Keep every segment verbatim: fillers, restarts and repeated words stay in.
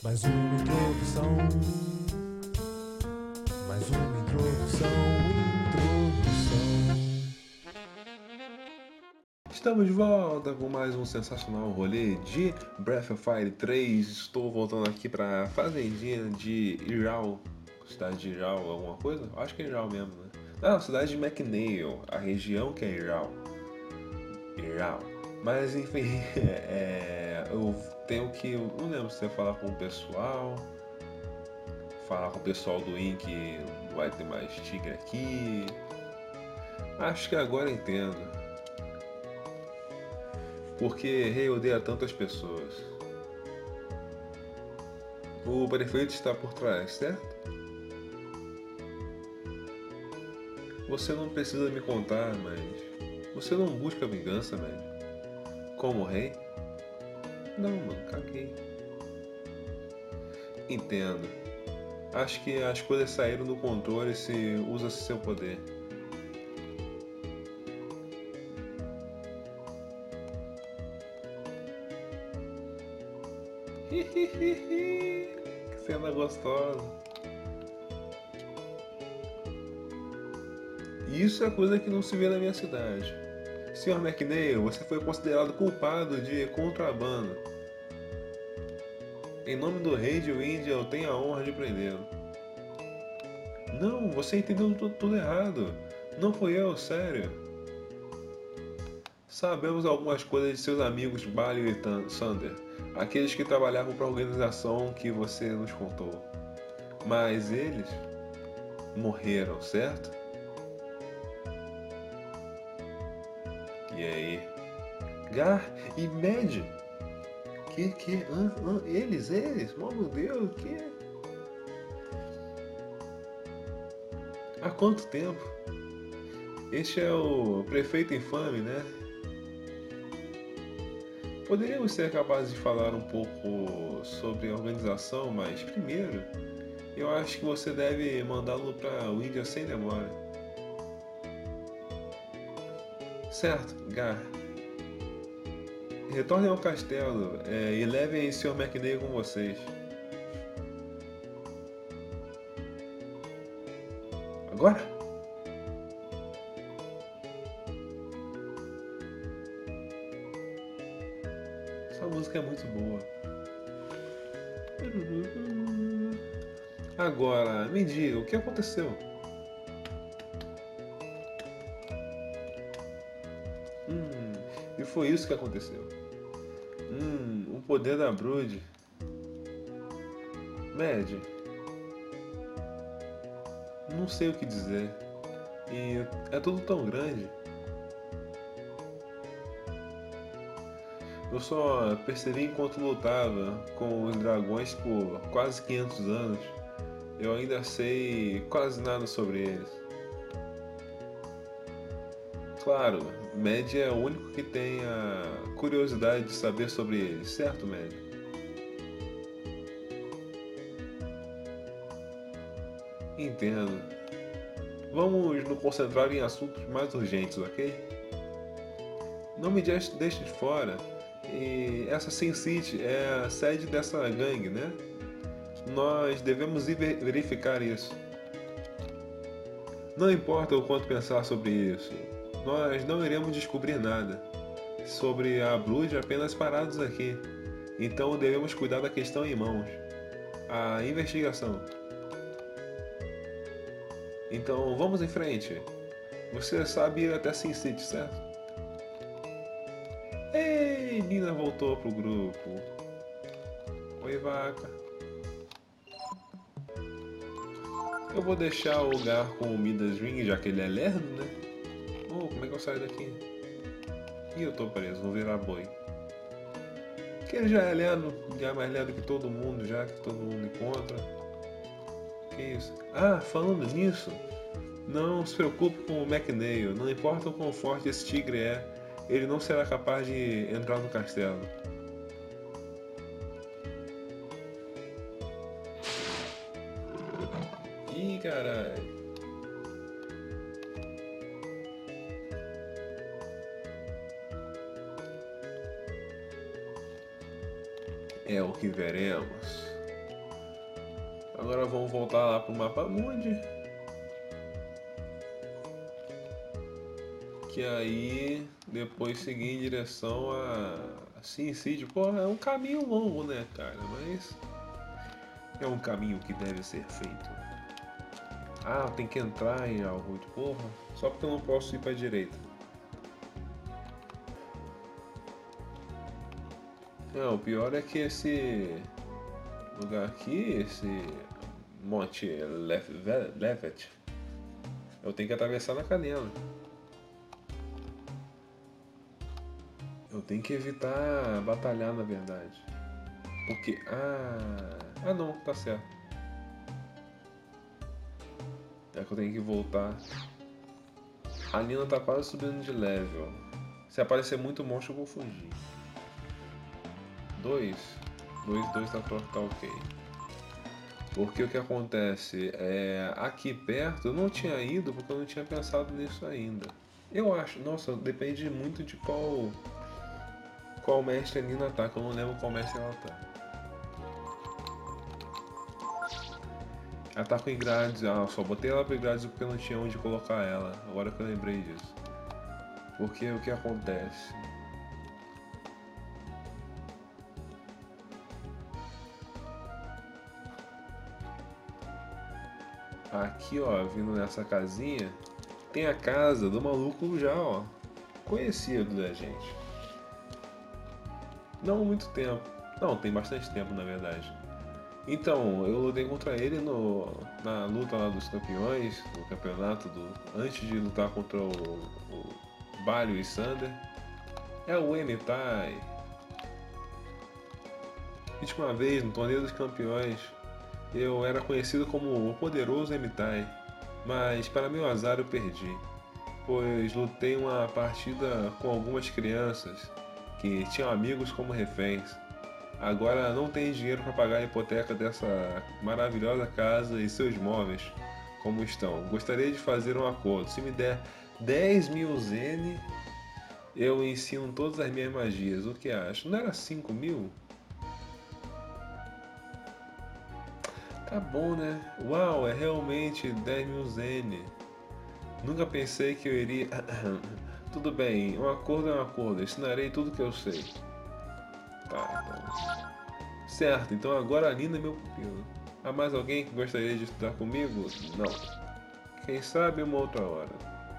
Mais uma introdução. Mais uma introdução. Introdução. Estamos de volta com mais um sensacional rolê de Breath of Fire três. Estou voltando aqui para a fazendinha de Iral. Cidade de Iral, alguma coisa? Acho que é Iral mesmo, né? Não, cidade de McNeil, a região que é Iral. Iral. Mas enfim, é, eu tenho que. Eu não lembro se é falar com o pessoal. Falar com o pessoal do I N que não vai ter mais tigre aqui. Acho que agora entendo. Porque Rei odeia tantas pessoas. O prefeito está por trás, certo? Você não precisa me contar, mas você não busca vingança, velho. Como rei? Não, mano, caguei. Entendo. Acho que as coisas saíram do controle se usa seu poder. Que cena gostosa. Isso é coisa que não se vê na minha cidade. senhor McNeil, você foi considerado culpado de contrabando. Em nome do rei de Windia, eu tenho a honra de prendê-lo. Não, você entendeu tudo, tudo errado. Não fui eu, sério. Sabemos algumas coisas de seus amigos Balio e Sander, aqueles que trabalhavam para a organização que você nos contou. Mas eles morreram, certo? E aí? Gar e Med? Que, que, ah, ah, eles, eles? Oh meu Deus, que? Há quanto tempo? Este é o prefeito infame, né? Poderíamos ser capazes de falar um pouco sobre a organização, mas primeiro, eu acho que você deve mandá-lo para o Índia sem demora. Certo, Gar. Retornem ao castelo é, e levem senhor McNeil com vocês. Agora? Essa música é muito boa. Agora, me diga, o que aconteceu? Hum, e foi isso que aconteceu. Hum, o poder da Brood. Mad, não sei o que dizer. E é tudo tão grande. Eu só percebi enquanto lutava com os dragões por quase quinhentos anos. Eu ainda sei quase nada sobre eles. Claro, Mad é o único que tem a curiosidade de saber sobre eles, certo, Mad? Entendo. Vamos nos concentrar em assuntos mais urgentes, ok? Não me deixe de fora. E essa Sin City é a sede dessa gangue, né? Nós devemos ir verificar isso. Não importa o quanto pensar sobre isso, nós não iremos descobrir nada sobre a Blood apenas parados aqui. Então devemos cuidar da questão em mãos. A investigação. Então vamos em frente. Você sabe ir até Sin City, certo? Ei, Nina voltou pro grupo. Oi, vaca. Eu vou deixar o lugar com o Midas Ring, já que ele é lerdo, né? Oh, como é que eu saio daqui? Ih, eu tô preso, vou virar boi. Que ele já é lerdo, já é mais lerdo que todo mundo, já que todo mundo encontra. Que isso? Ah, falando nisso, não se preocupe com o McNeil, não importa o quão forte esse tigre é, ele não será capaz de entrar no castelo. Ih, caralho. É o que veremos. Agora vamos voltar lá pro mapa mundi. Que aí depois seguir em direção a Sin City. Porra, é um caminho longo, né, cara? Mas é um caminho que deve ser feito. Ah, tem que entrar em Alwood. Porra, só porque eu não posso ir pra direita. Não, o pior é que esse lugar aqui, esse Monte Levet, eu tenho que atravessar na canela. Eu tenho que evitar batalhar, na verdade. Porque. Ah. Ah, não, tá certo. É que eu tenho que voltar. A Nina tá quase subindo de level. Se aparecer muito monstro, eu vou fugir. Dois. Dois, dois tá, tá ok. Porque o que acontece é. Aqui perto eu não tinha ido porque eu não tinha pensado nisso ainda. Eu acho. Nossa, depende muito de qual. Qual mestre a Nina tá, que eu não lembro qual mestre ela tá. Ela tá com Ingrades, ah, só botei ela pra Ingrades porque eu não tinha onde colocar ela. Agora que eu lembrei disso. Porque o que acontece? Aqui, ó, vindo nessa casinha, tem a casa do maluco já, ó. Conhecido da gente. Não há muito tempo. Não, tem bastante tempo na verdade. Então, eu lutei contra ele no, na luta lá dos campeões, no campeonato do. Antes de lutar contra o, o Barrio e Sander. É o Enitai. Última vez, no torneio dos campeões, eu era conhecido como o poderoso Enitai. Mas para meu azar eu perdi, pois lutei uma partida com algumas crianças que tinham amigos como reféns. Agora não tenho dinheiro para pagar a hipoteca dessa maravilhosa casa e seus móveis como estão. Gostaria de fazer um acordo. Se me der dez mil Zen, eu ensino todas as minhas magias. O que acha? Não era cinco mil? Tá bom, né? Uau, é realmente dez mil Zen. Nunca pensei que eu iria. Tudo bem, um acordo é um acordo. Ensinarei tudo que eu sei. Tá, então. Certo, então agora a Nina é meu pupilo. Há mais alguém que gostaria de estudar comigo? Não. Quem sabe uma outra hora.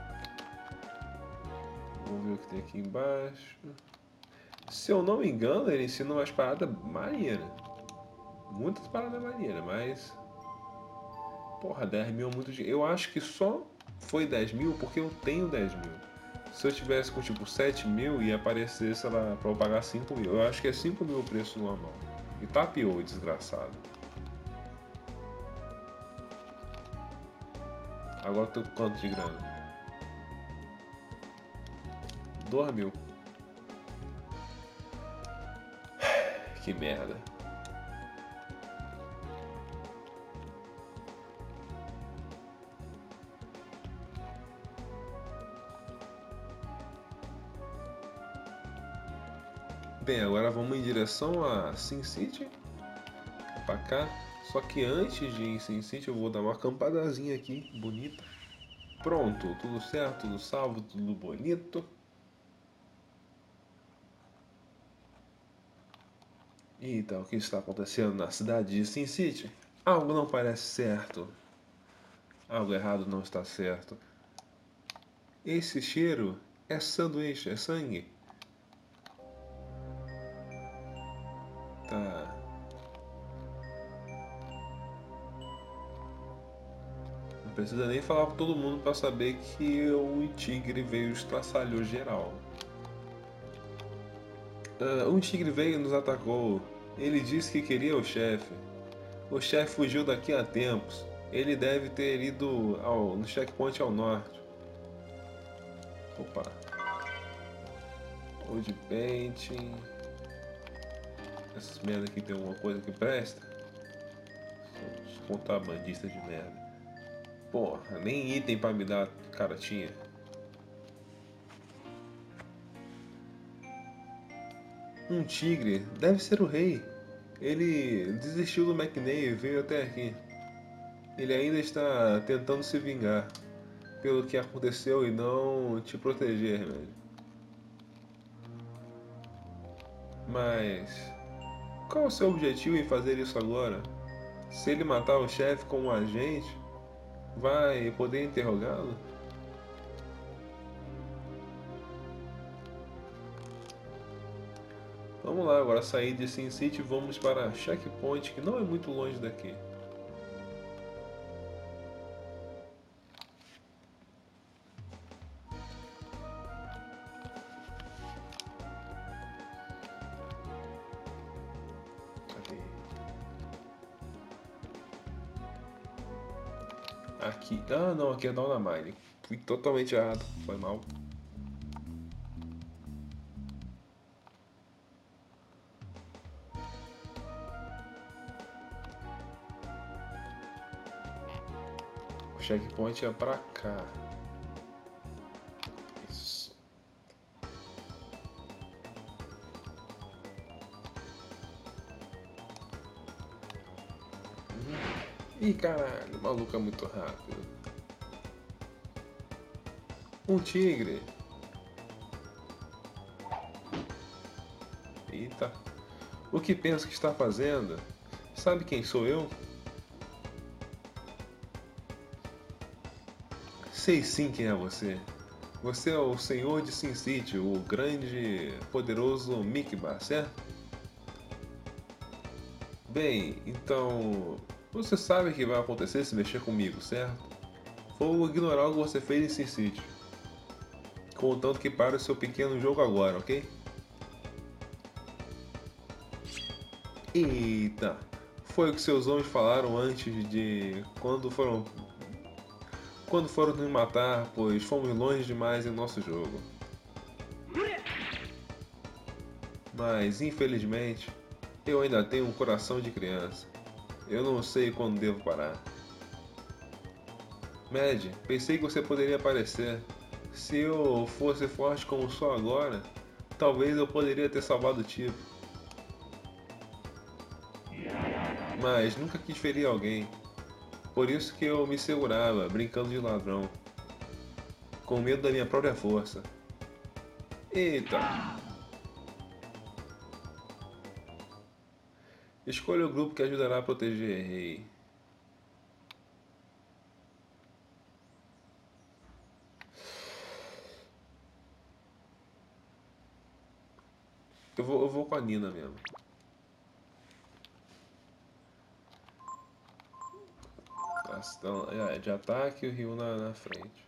Vamos ver o que tem aqui embaixo. Se eu não me engano, ele ensina umas paradas maneiras. Muitas paradas maneiras, mas. Porra, dez mil é muito dinheiro. Eu acho que só foi dez mil porque eu tenho dez mil. Se eu tivesse com tipo sete mil ia aparecer, sei lá, pra eu pagar cinco mil. Eu acho que é cinco mil o preço normal. E tapiou, desgraçado. Agora eu tô com quanto de grana? dois mil. Que merda. Bem, agora vamos em direção a Sin City. Pra cá. Só que antes de ir em Sin City eu vou dar uma acampadazinha aqui, bonita. Pronto, tudo certo, tudo salvo, tudo bonito. Eita, o que está acontecendo na cidade de Sin City? Algo não parece certo. Algo errado não está certo. Esse cheiro é sanduíche, é sangue. Tá. Não precisa nem falar pra todo mundo pra saber que o tigre veio e estraçalhou geral. Uh, um tigre veio e nos atacou. Ele disse que queria o chefe. O chefe fugiu daqui há tempos. Ele deve ter ido ao, no checkpoint ao norte. Opa. Old painting. Essas merda aqui tem alguma coisa que presta? São os contrabandistas de merda. Porra, nem item pra me dar, cara, tinha. Um tigre? Deve ser o rei. Ele desistiu do McNay e veio até aqui. Ele ainda está tentando se vingar pelo que aconteceu e não te proteger, velho. Mas qual é o seu objetivo em fazer isso agora? Se ele matar o chefe como agente, vai poder interrogá-lo? Vamos lá, agora sair de Sin City e vamos para Checkpoint, que não é muito longe daqui. Cadê? Aqui. Ah, não, aqui é Dynamite. Fui totalmente errado, foi mal. O checkpoint é pra cá. Isso. Ih, caralho, o maluco é muito rápido. Um tigre. Eita. O que pensa que está fazendo? Sabe quem sou eu? Sei sim quem é você. Você é o senhor de Sin City, o grande, poderoso Mikba, certo? Bem, então... Você sabe o que vai acontecer se mexer comigo, certo? Vou ignorar o que você fez em Sin City. Contanto que pare o seu pequeno jogo agora, ok? Eita! Foi o que seus homens falaram antes de... Quando foram... Quando foram nos matar, pois fomos longe demais em nosso jogo. Mas, infelizmente, eu ainda tenho um coração de criança. Eu não sei quando devo parar. Mad, pensei que você poderia aparecer. Se eu fosse forte como sou agora, talvez eu poderia ter salvado o tipo. Mas nunca quis ferir alguém. Por isso que eu me segurava, brincando de ladrão. Com medo da minha própria força. Eita! Escolha o grupo que ajudará a proteger Rei. Eu vou, eu vou com a Nina mesmo. Ação, é, de ataque e o Ryu na, na frente.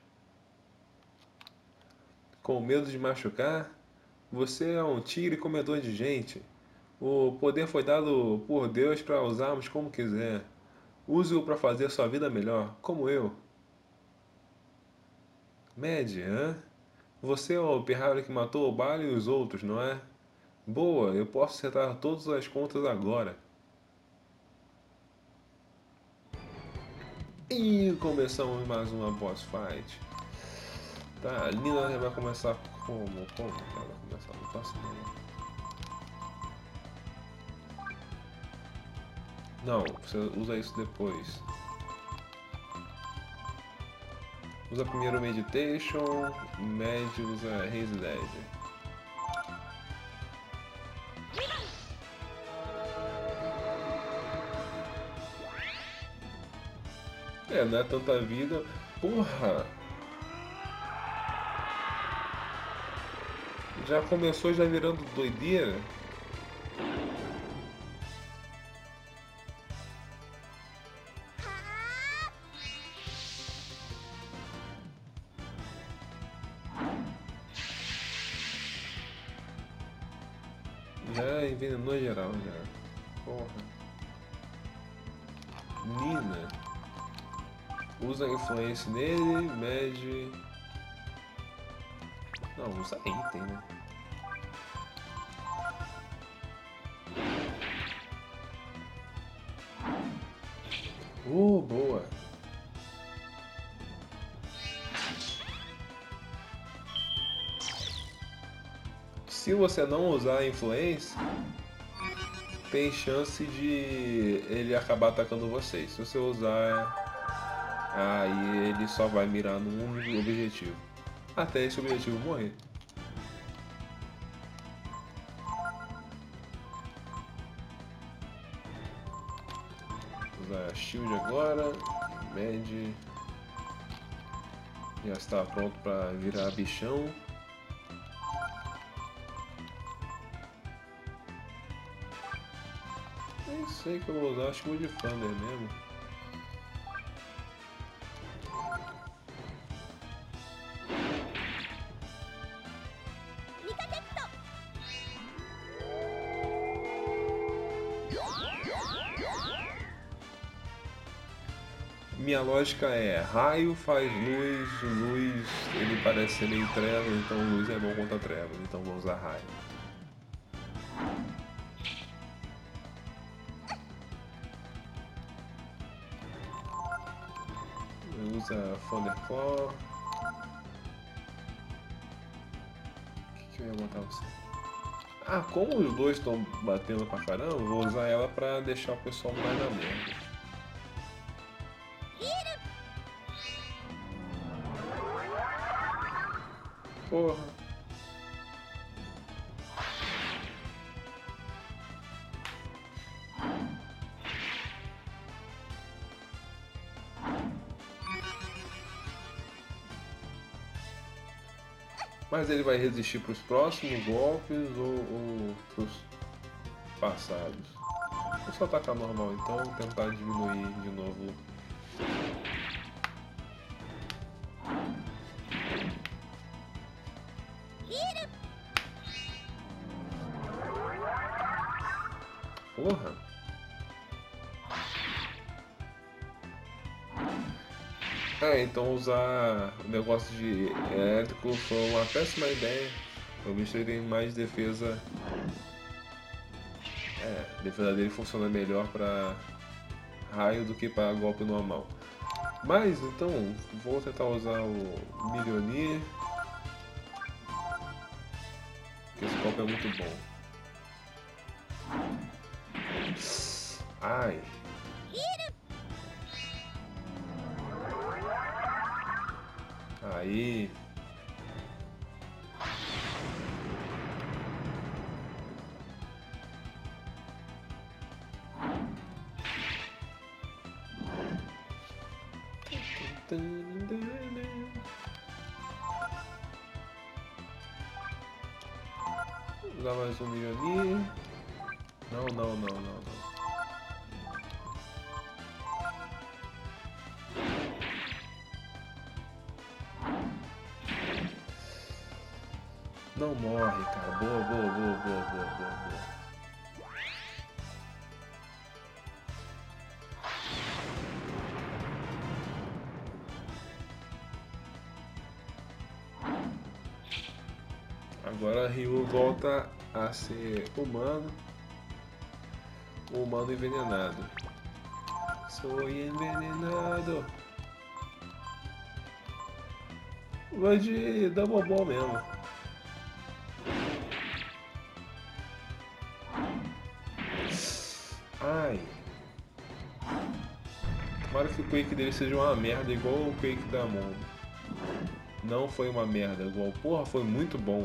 Com medo de machucar? Você é um tigre comedor de gente. O poder foi dado por Deus para usarmos como quiser. Use-o para fazer sua vida melhor, como eu. Mad, hã? Você é o pirralho que matou o Bale e os outros, não é? Boa, eu posso acertar todas as contas agora. E começamos mais uma boss fight. Tá, a Nina vai começar como? Como que ela vai começar? Não faço ideia. Não, você usa isso depois. Usa primeiro Meditation, Med usa Raise Dead. É, não é tanta vida. Porra! Já começou já virando doideira? Já envenenou geral já. Porra. Nina. Usa influência nele, Med. Não, usa item, né? Uh, boa. Se você não usar a influência, tem chance de ele acabar atacando vocês. Se você usar Aí ele só vai mirar num único objetivo. Até esse objetivo morrer. Usar shield agora. Med. Já está pronto para virar bichão. Nem sei que eu vou usar, acho que vou de Thunder mesmo. Minha lógica é, raio faz luz, luz ele parece ser meio trevas, então luz é bom contra trevas, então vou usar raio. Usa Thunderclaw. O que, que eu ia botar você? Ah, como os dois estão batendo pra caramba, eu vou usar ela pra deixar o pessoal mais na merda. Porra. Mas ele vai resistir para os próximos golpes ou, ou para os passados? Vou só atacar normal então, tentar diminuir de novo. Porra! É, então usar o negócio de elétrico foi uma péssima ideia. O bicho tem mais defesa. É, a defesa dele funciona melhor para raio do que para golpe normal. Mas então, vou tentar usar o Millionaire. Porque esse golpe é muito bom. Ai. Aí. Vou usar mais um Millionaire. Não, não, não, não, não. Não morre, cara. Boa, boa, boa, boa, boa, boa, boa. Agora Ryu volta a ser humano. Humano envenenado. Sou envenenado. Vai de Double Ball mesmo. Ai. Tomara que o Quake dele seja uma merda igual o Quake da Mon. Não foi uma merda igual. Porra, foi muito bom.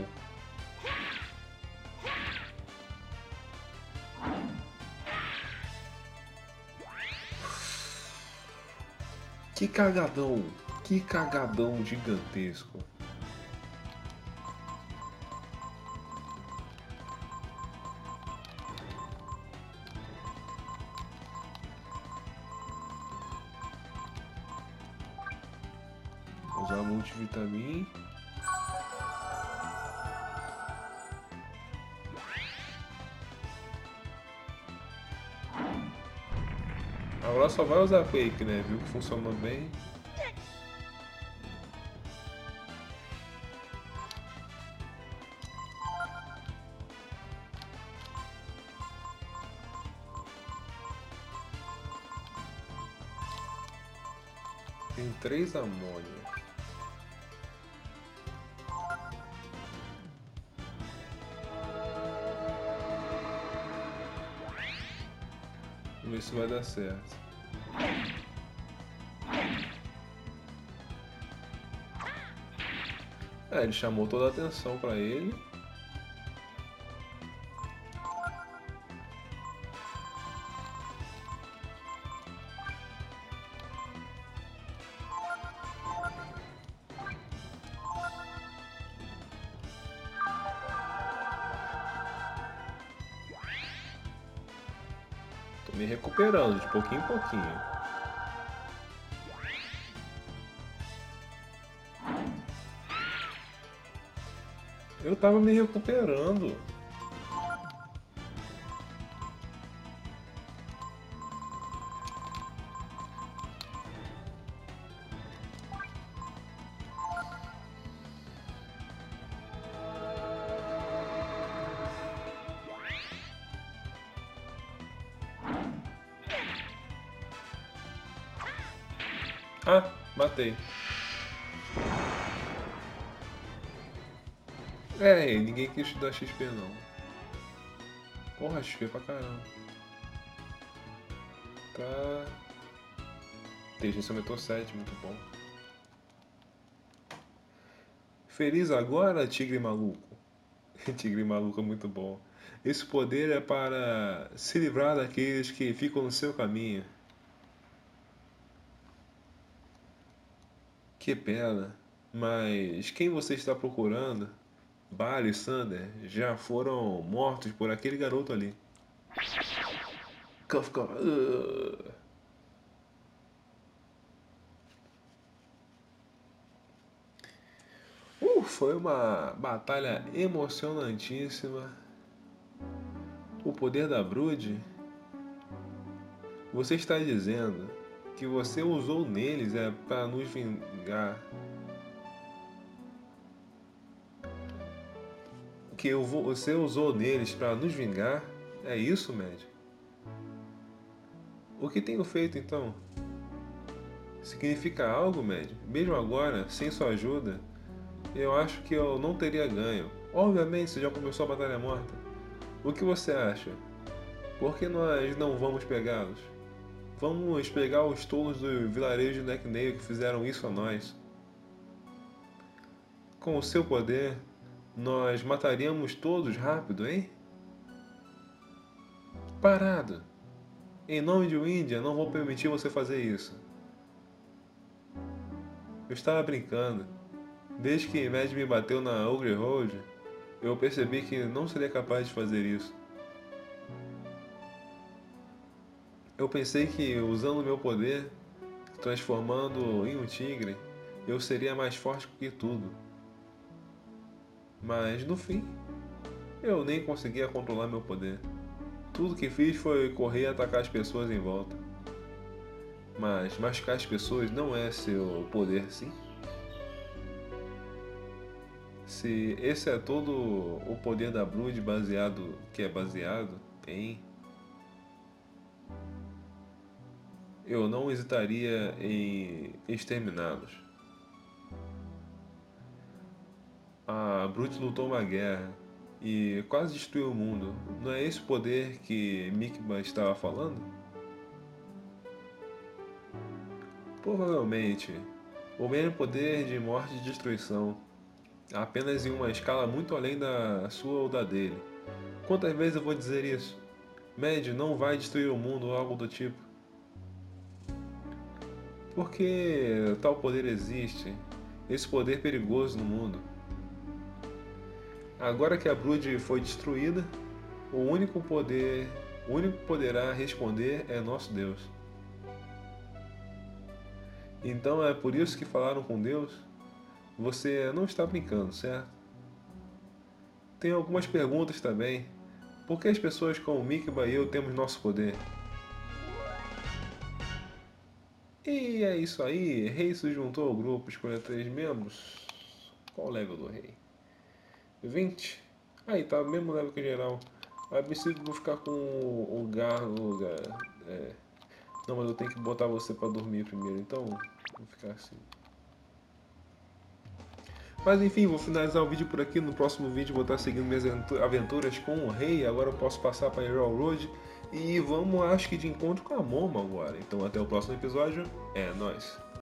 Que cagadão. Que cagadão gigantesco. Usar multivitamin. Agora só vai usar Quake, né? Viu que funcionou bem. Tem três amônios. Vamos ver se vai dar certo. É, ele chamou toda a atenção pra ele. Tô me recuperando de pouquinho em pouquinho. Eu tava me recuperando. Ah, matei. É, ninguém quis te dar X P não. Porra, X P pra caramba. Tá. Inteligência aumentou sete, muito bom. Feliz agora, tigre maluco. Tigre maluco é muito bom. Esse poder é para se livrar daqueles que ficam no seu caminho. Que pena. Mas quem você está procurando? Barry e Sander já foram mortos por aquele garoto ali. Kafka. Uh. Uh, foi uma batalha emocionantíssima. O poder da Brood. Você está dizendo que você usou neles é para nos vingar. Que eu vou, você usou neles para nos vingar? É isso, Mad? O que tenho feito então? Significa algo, Mad? Mesmo agora, sem sua ajuda, eu acho que eu não teria ganho. Obviamente, você já começou a batalha morta. O que você acha? Por que nós não vamos pegá-los? Vamos pegar os tolos do vilarejo de Necknail que fizeram isso a nós. Com o seu poder, nós mataríamos todos rápido, hein? Parado! Em nome de Windia, não vou permitir você fazer isso. Eu estava brincando. Desde que Mad me bateu na Ogre Road, eu percebi que não seria capaz de fazer isso. Eu pensei que, usando meu poder, transformando em um tigre, eu seria mais forte que tudo. Mas, no fim, eu nem conseguia controlar meu poder. Tudo que fiz foi correr e atacar as pessoas em volta. Mas machucar as pessoas não é seu poder, sim? Se esse é todo o poder da Brood baseado, que é baseado em... Eu não hesitaria em exterminá-los. A Brood lutou uma guerra e quase destruiu o mundo. Não é esse poder que Mikba estava falando? Provavelmente. O mesmo poder de morte e destruição, apenas em uma escala muito além da sua ou da dele. Quantas vezes eu vou dizer isso? Mad não vai destruir o mundo ou algo do tipo. Porque tal poder existe, esse poder perigoso no mundo. Agora que a Brood foi destruída, o único poder, o único que poderá responder é nosso Deus. Então é por isso que falaram com Deus? Você não está brincando, certo? Tem algumas perguntas também. Por que as pessoas como Mikba e eu temos nosso poder? E é isso aí, Rei se juntou ao grupo, escolha três membros. Qual o level do Rei? vinte. Aí, tá o mesmo level que geral. A princípio vou ficar com o Gargo. É. Não, mas eu tenho que botar você pra dormir primeiro, então vou ficar assim. Mas enfim, vou finalizar o vídeo por aqui. No próximo vídeo vou estar seguindo minhas aventuras com o Rei. Agora eu posso passar para Emerald Road. E vamos, acho que, de encontro com a Momo agora. Então até o próximo episódio. É nóis.